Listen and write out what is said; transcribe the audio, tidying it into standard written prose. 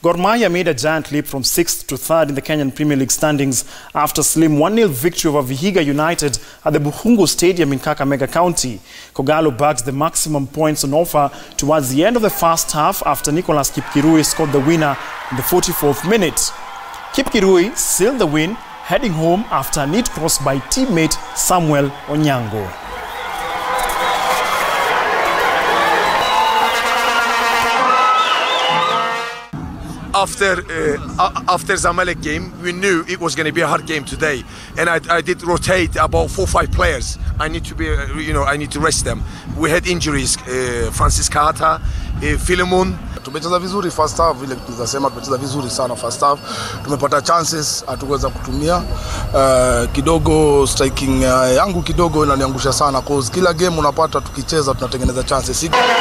Gor Mahia made a giant leap from 6th to 3rd in the Kenyan Premier League standings after a slim 1-0 victory over Vihiga United at the Bukhungu Stadium in Kakamega County. Kogalo bagged the maximum points on offer towards the end of the first half after Nicholas Kipkirui scored the winner in the 44th minute. Kipkirui sealed the win, heading home after a neat cross by teammate Samuel Onyango. After Zamalek game, we knew it was going to be a hard game today, and I did rotate about 4 or 5 players. I need to be, I need to rest them. We had injuries, Francis Carter, Philemon. Tumecheza vizuri first half, vile tunasema tumecheza vizuri sana first half. Tumepata chances hatukuweza kutumia. Kidogo striking yangu kidogo inaniangusha sana, cause kila game unapata tukicheza tunatengeneza chances.